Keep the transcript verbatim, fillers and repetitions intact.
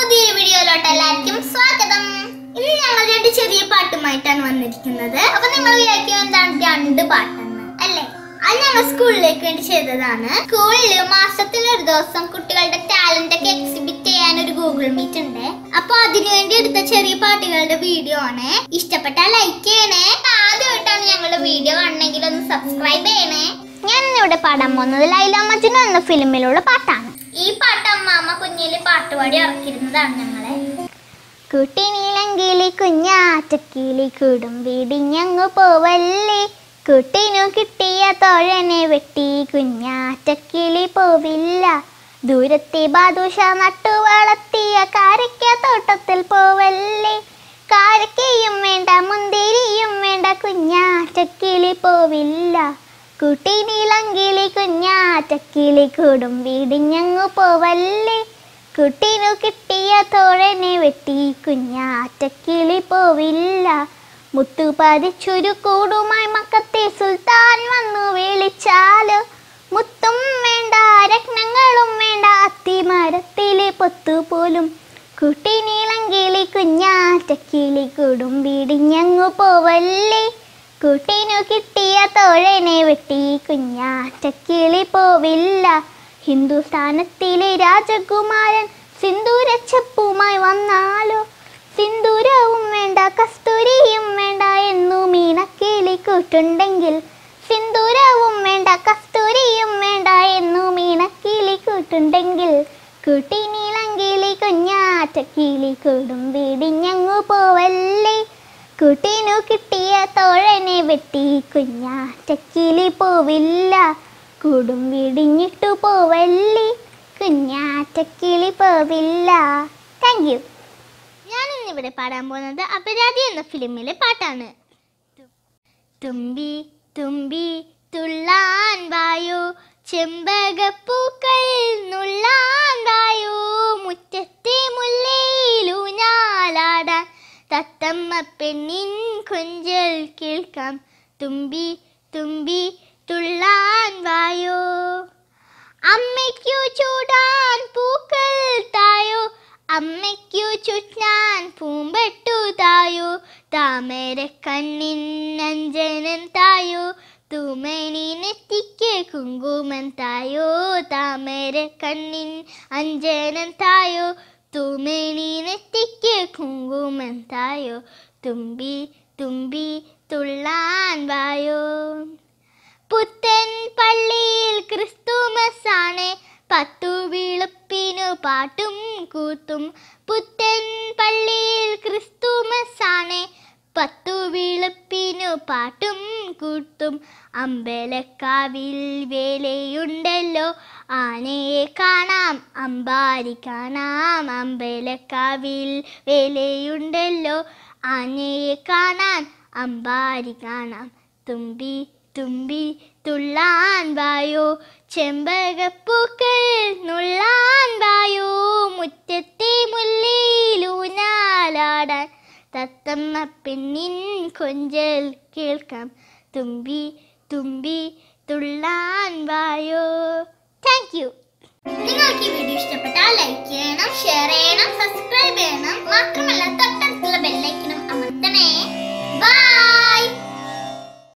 പുതിയ വീഡിയോയിലോട്ട് എല്ലാവർക്കും സ്വാഗതം. ഇന്ന് ഞങ്ങൾ രണ്ട് ചെറിയ പാട്ടുമായിട്ടാണ് വന്നിരിക്കുന്നത്. അപ്പൊ നിങ്ങൾ വിചാരിക്കും എന്താണ് രണ്ട് പാട്ടെന്ന് അല്ലേ? അത് ഞങ്ങൾ സ്കൂളിലേക്ക് വേണ്ടി ചെയ്തതാണ്. സ്കൂളില് മാസത്തിൽ ഒരു ദിവസം കുട്ടികളുടെ ടാലന്റ് ഒക്കെ എക്സിബിറ്റ് ചെയ്യാൻ ഒരു ഗൂഗിൾ മീറ്റ് ഉണ്ട്. അപ്പൊ അതിനുവേണ്ടി എടുത്ത ചെറിയ പാട്ടുകളുടെ വീഡിയോ ആണ്. ഇഷ്ടപ്പെട്ടാൽ ലൈക്ക് ചെയ്യണേ. ആദ്യമായിട്ടാണ് ഞങ്ങളുടെ വീഡിയോ കാണണമെങ്കിൽ ഒന്ന് സബ്സ്ക്രൈബ് ചെയ്യണേ. ഞാൻ ഇന്നിവിടെ പാടാൻ പോകുന്നത് ലൈല മജ്നു എന്ന ഫിലിമിലുള്ള പാട്ടാണ്. ഈ പാട്ട് അമ്മാമ്മ കുഞ്ഞില് പാട്ടുപാടി ഇറക്കിയിരുന്നതാണ് ഞങ്ങളെ. കുട്ടിനീലങ്കിളി കുഞ്ഞാറ്റക്കിളി കൂടും വീടിഞ്ഞങ്ങു പോവല്ലേ, കുട്ടിനു കിട്ടിയ തോഴനെ വെട്ടി കുഞ്ഞാറ്റക്കിളി പോവില്ല. ദൂരത്തെ ബാദുഷ നട്ടു വളർത്തിയ കാരക്ക തോട്ടത്തിൽ പോവല്ലേ, കാരക്കയും വേണ്ട മുന്തിരിയും വേണ്ട കുഞ്ഞാറ്റക്കിളി പോവില്ല. കുട്ടിനീലങ്കിളി കുഞ്ഞാറ്റക്കിളി കൂടും വീടിഞ്ഞങ്ങു പോവല്ലേ, കുട്ടിനു കിട്ടിയ തോഴനെ വെട്ടി കുഞ്ഞാറ്റക്കിളി പോവില്ല. മുത്തു പതിച്ചൊരു കൂടുമായി മക്കത്തെ സുൽത്താൻ വന്നു വിളിച്ചാലോ, മുത്തും വേണ്ട രത്നങ്ങളും വേണ്ട അത്തിമരത്തിലെ പൊത്തുപോലും. കുട്ടിനീലങ്കിളി കുഞ്ഞാറ്റക്കിളി കൂടും വീടിഞ്ഞങ്ങു പോവല്ലേ, കുട്ടിനു കിട്ടിയ തോഴനെ വെട്ടി കുഞ്ഞാറ്റക്കിളി പോവില്ല. ഹിന്ദുസ്ഥാനത്തിലെ രാജകുമാരൻ സിന്ദൂരച്ചപ്പുമായി വന്നാലോ, സിന്ദൂരവും വേണ്ട കസ്തൂരിയും വേണ്ട എന്നു മീനക്കിളി കൂട്ടുണ്ടെങ്കിൽ, സിന്ദൂരവും വേണ്ട കസ്തൂരിയും വേണ്ട എന്നു മീനക്കിളി കൂട്ടുണ്ടെങ്കിൽ. കുട്ടിനീലങ്കിളി കുഞ്ഞാറ്റക്കിളി കൂടും വീടിഞ്ഞങ്ങു പോവല്ലേ, കുട്ടിനു കിട്ടിയ തോഴനെ വെട്ടി കുഞ്ഞാറ്റക്കിളി പോവില്ല. കൂടും വീടിഞ്ഞിട്ടു പോവല്ലേ, കുഞ്ഞാറ്റക്കിളി പോവില്ല. Thank you. ഞാൻ ഇന്നിവിടെ പാടാൻ പോകുന്നത് അപരാധി എന്ന ഫിലിമിലെ പാട്ടാണ്. തുമ്പി തുമ്പി തുള്ളാൻ വായോ, ചെമ്പകപ്പൂക്കൾ നുള്ളാൻ വായോ, മുറ്റത്തെ മുല്ലയിലൂഞ്ഞാലാടാൻ തത്തമ്മ പെണ്ണിൻ കൊഞ്ചൽ കേൾക്കാം. തുമ്പി തുമ്പി തുള്ളാൻ വായോ, അമ്മയ്ക്കു ചൂടാൻ പൂക്കൾ തായോ, അമ്മയ്ക്കു ചുറ്റാൻ പൂമ്പെട്ടു തായോ, താമര കണ്ണിൻ അഞ്ജനം തായോ, തൂമണി നെറ്റിക്ക് കുങ്കുമം തായോ, താമര കണ്ണിൻ അഞ്ജനം തായോ, തൂമണി നെറ്റിക്ക് കുങ്കുമം തായോ. തുമ്പി തുമ്പി തുള്ളാൻ വായോ. പുത്തൻ പള്ളിയിൽ ക്രിസ്തുമസാണ്, പത്തു വെളുപ്പിനു പാട്ടും കൂത്തും. പുത്തൻ പള്ളിയിൽ ക്രിസ്തുമസാണ്, പത്തു വെളുപ്പിനു പാട്ടും കൂത്തും. അമ്പലക്കാവിൽ വേലയുണ്ടല്ലോ, ആനയെ കാണാം അമ്പാരി കാണാം. അമ്പലക്കാവിൽ വേലയുണ്ടല്ലോ, ആനയെ കാണാൻ അമ്പാരി കാണാം. തുമ്പി തുമ്പി തുള്ളാൻ വായോ, ചെമ്പകപ്പൂക്കൾ നുള്ളാൻ വായോ, മുറ്റത്തെ മുല്ലയിലൂഞ്ഞാലാടാൻ തത്തമ്മ പെണ്ണിൻ കൊഞ്ചൽ കേൾക്കാം. തുമ്പി തുമ്പി തുള്ളാൻ വായോ. Thank you. നിങ്ങൾക്ക് ഈ വീഡിയോ ഇഷ്ടപ്പെട്ടാൽ ലൈക്ക് ചെയ്യണം, ഷെയർ ചെയ്യണം, സബ്സ്ക്രൈബ് ചെയ്യണം. മാത്രമല്ല